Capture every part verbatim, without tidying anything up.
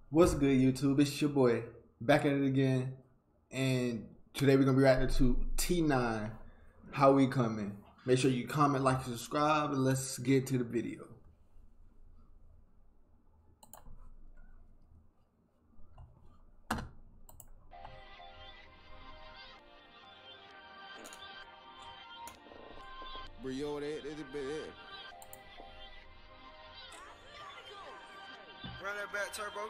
What's good, YouTube? It's your boy back at it again, and today we're gonna be reacting to T nine. How we coming? Make sure you comment, like, and subscribe, and let's get to the video. Brio, that is a bit. Run that back, turbo.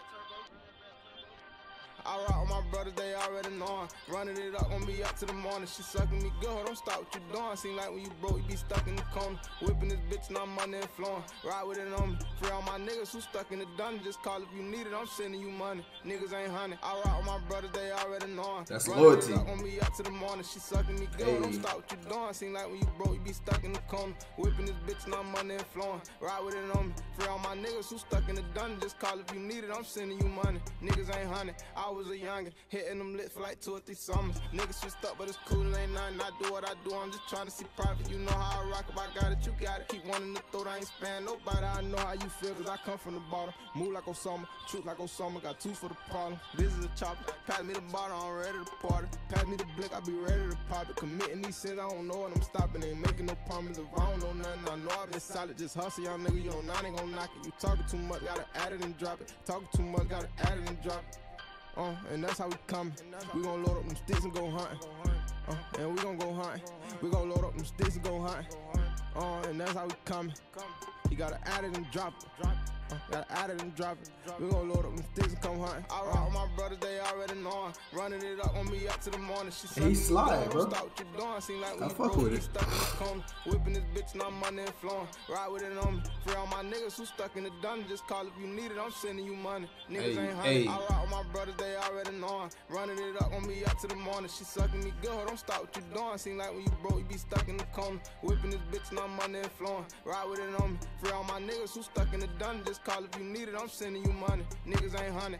I rock with my brothers, they already know. Running it up on me up to the morning. She sucking me good, don't stop what you doing. Seem like when you broke, you be stuck in the corner. Whipping this bitch, now money and flowing. Ride with it on me. Free all my niggas who stuck in the dungeon. Just call if you need it, I'm sending you money. Niggas ain't honey. I rock with my brothers, they already know. That's Running loyalty. It up on me up to the morning. She sucking me good, Hey. don't stop what you doing. Seem like when you broke, you be stuck in the corner. Whipping this bitch, now money and flowing. Ride with it on me. Free all my niggas who stuck in the dungeon. Just call if you need it, I'm sending you money. Niggas ain't honey. I was a youngin'. Hitting them lit for like two or three summers. Niggas switched up, but it's cool, it ain't nothing. I do what I do, I'm just trying to see profit. You know how I rock, if I got it, you got it. Keep wanting to throw, I ain't sparing nobody. I know how you feel, cause I come from the bottom. Move like Osama, truth like Osama. Got two for the problem. This is a chopper. Pass me the bottle, I'm ready to party. Pass me the blick, I be ready to pop it. Committing these sins, I don't know what I'm stopping. Ain't making no promises. If I don't know nothing, I know I've been solid. Just hustle, y'all nigga, you don't know, I ain't gon' knock it. You talking too much, gotta add it and drop it. Talking too much, gotta add it and drop it. Uh, and that's how we coming. We gon' load up them sticks and go hunting. Uh, and we gon' go hunting. We gon' load up them sticks and go hunting. Uh, and that's how we coming. You gotta add it and drop it. Uh, gotta add it and drop it. We gon' load up them sticks and come hunting. I rock with my brothers, they already know. Running it up on me up to the morning. She He slide, bro. Stop what you doing. Seem like I we fuck broke, with we it. stuck in the corner. Whipping this bitch, now money and flowing. Ride with it on me. Free all my niggas who stuck in the dungeon. Just call if you need it, I'm sending you money. Niggas Hey, ain't honey. hey. I rock with my brothers, they already know. Running it up on me up to the morning. She sucking me good, don't stop what you doing. Seem like when you broke, you be stuck in the corner. Whipping this bitch, now money and flowing. Ride with it on me. Free all my niggas who stuck in the dungeon. Just call if you need it, I'm sending you money. Niggas ain't honey.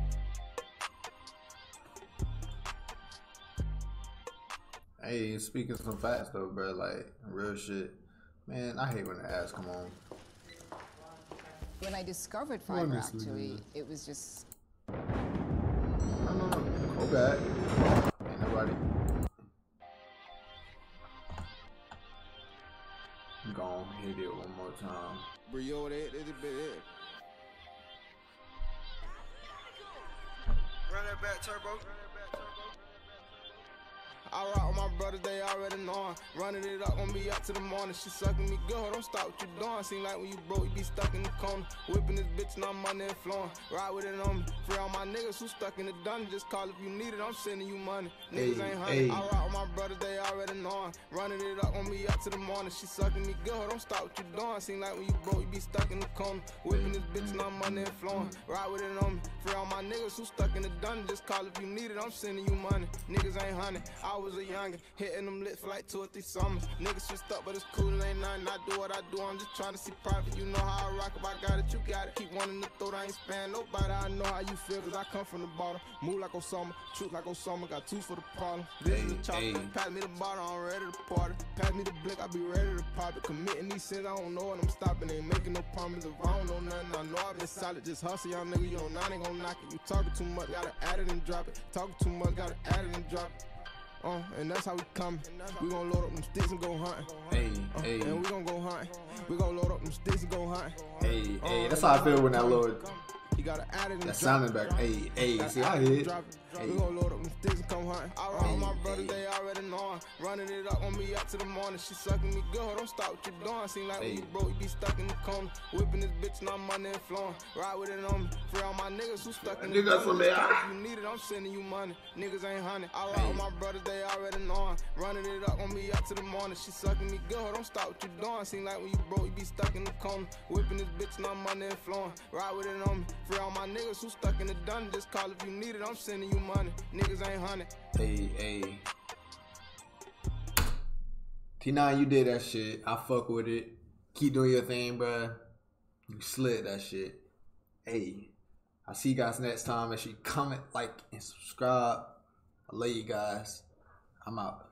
Hey, speaking some facts though, bro. Like real shit. Man, I hate when the ads come on. When I discovered fiber, Honestly, actually, man. it was just No, no, no. Go back. Ain't nobody. I'm gonna hit it one more time. Brio, that is a bit. Run that back, turbo. I rock with my brothers, they already know. Running it up on me up to the morning. She sucking me good, don't stop what you doing. Seem like when you broke, you be stuck in the corner. Whipping this bitch, now money and flowing. Ride with it on me. Free all my niggas who stuck in the dungeon. Just call if you need it, I'm sending you money. Niggas Hey, ain't honey. hey. I rock with my brothers, they already know. Running it up on me up to the morning. She sucking me good, don't stop what you doing. Seem like when you broke, you be stuck in the corner. Whipping this bitch, now money and flowing. Ride with it on me. Free all my niggas who stuck in the dungeon. Just call if you need it, I'm sending you money. Niggas ain't honey. I was a youngin', hitting them lit for like two or three summers. Niggas switched up, but it's cool, it ain't nothing. I do what I do, I'm just trying to see profit. You know how I rock, if I got it, you got it. Keep wanting to throw, I ain't sparing nobody. I know how you feel, cause I come from the bottom. Move like Osama, truth like Osama. Got two for the problem. This is a Hey, chopper. hey. Pass me the bottle, I'm ready to party. Pass me the blick, I be ready to pop it. Committing these sins, I don't know what I'm stopping. Ain't making no promises. If I don't know nothing, I know I've been solid. Just hustle, y'all nigga, you don't know, I ain't gon' knock it. You talking too much, gotta add it and drop it. Talking too much, gotta add it and drop it. Uh, and that's how we coming. We gon' load up them sticks and go hunting. Hey, Uh, hey, and we gon' go hunting. We gon' load up them sticks and go hunting. hey, Uh, hey. That's and how I feel when that Lord. You gotta add it and That drop sounding it. back. Hey, hey. Gotta See, add I it and hit. drop it. Hey. We gon' load up them sticks and come hunting. I rock Hey, with my brothers, hey. they already know. Running it up on me up to the morning. She sucking me good, don't stop what you doing. Seem like when Hey. you broke, you be stuck in the corner. Whipping this bitch, now money and flowing. Ride with it on me. Free all my niggas who stuck in the Niggas corner. from Just there. call if you need it, I'm sending you money. Niggas ain't honey. I rock Hey. with my brothers, they already know. Running it up on me up to the morning. She sucking me good, don't stop what you doing. Seem like when you broke, you be stuck in the corner. Whipping this bitch, now money and flowing. Ride with it on me. Free all my niggas who stuck in the dungeon. Just call if you need it, I'm sending you money. Niggas ain't honey. Hey, hey. T nine, you did that shit. I fuck with it. Keep doing your thing, bruh. You slid that shit. Hey, I'll see you guys next time. Make sure you comment, like, and subscribe. I love you guys. I'm out.